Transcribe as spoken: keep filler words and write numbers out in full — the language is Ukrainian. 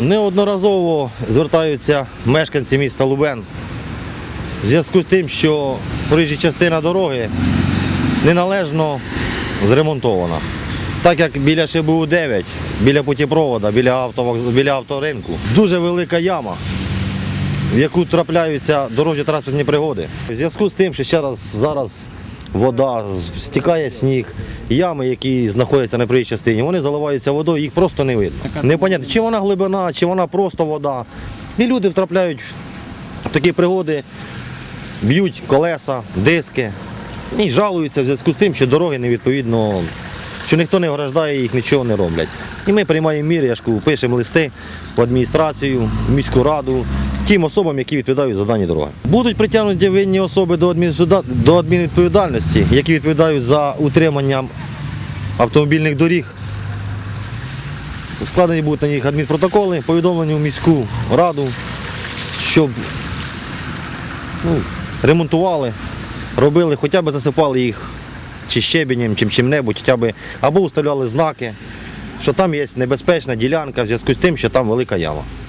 Неодноразово звертаються мешканці міста Лубен в зв'язку з тим, що проїжджа частина дороги неналежно зремонтована. Так як біля Ш Б У дев'ять, біля путєпроводу, біля, авто, біля авторинку, дуже велика яма, в яку трапляються дорожньо-транспортні пригоди. В зв'язку з тим, що зараз, зараз вода, стікає сніг, ями, які знаходяться на проїжджій частині, вони заливаються водою, їх просто не видно. Непонятно, чи вона глибина, чи вона просто вода. І люди втрапляють в такі пригоди, б'ють колеса, диски і жалуються в зв'язку з тим, що дороги невідповідно, що ніхто не ограждає їх, нічого не роблять. І ми приймаємо міри, я ж кажу, пишемо листи в адміністрацію, в міську раду, тим особам, які відповідають за дані дороги. Будуть притягнуті винні особи до адмінвідповідальності, які відповідають за утримання автомобільних доріг. Складені будуть на них адмінпротоколи, повідомлені в міську раду, щоб ну, ремонтували, робили, хоча б засипали їх чи щебенем, чи чим-небудь, хоча б, або уставляли знаки, що там є небезпечна ділянка в зв'язку з тим, що там велика яма.